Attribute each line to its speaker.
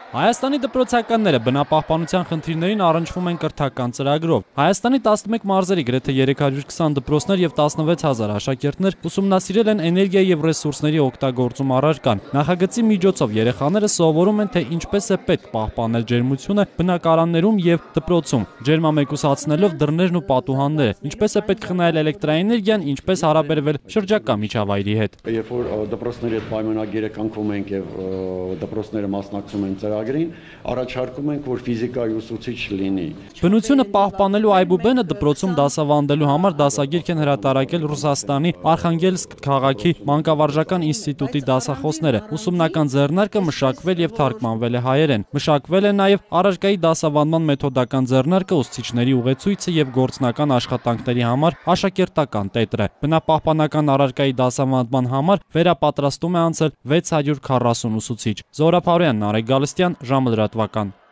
Speaker 1: Հայաստանի դպրոցականները բնապահպանության խնդիրներին առնչվում են կրթական ծրագրով։ Հայաստանի 11 մարզերի գրեթե 320 դպրոցներ և 16,000 աշակերտներ ուսումնասիրել են էներգիայի և ռեսուրսների օգտագործում առարկան։ Նախագծի միջոցով երեխաները սովորում են, թե ինչպես է պետք պահպանել ջերմությունը բնակարաններում և դպրոցում, ջերմամեկուսացնելով դռներն ու պատուհանները, ինչպես է պետք խնայել էլեկտրաէներգիան, ինչպես հարաբերվել շրջակա միջավայրի հետ։
Speaker 2: Երբ որ դպրոցների հետ պայմանագիրը կնքում ենք և դպրոցները մասնակցում են ծրագրին, առաջարկում ենք, որ ֆիզիկայի ուսուցիչ լինի։
Speaker 1: Բնությունը պահպանելու Այբուբենը դպրոցում դասավանդելու համար դասագիրք են հրատարակել Ռուսաստանի Արխանգելսկ քաղաքի մանկավարժական ինստիտուտի դասախոսները։ Ուսումնական ձեռնարկը մշակվել և թարգմանվել է հայերեն։ Մշակվել է նաև առարկայի դասավանդման մեթոդական ձեռնարկը, ուսուցիչների ուղեցույցը և գործնական աշխատանքների համար աշակերտական տետրը։ Բնապահպանական առարկայի դասավանդման համար վերապատրաստում է անցել 640 ուսուցիչ։ Զորապ Հարոյան, Նարեկ Գալստյան, ժամը լրատվական։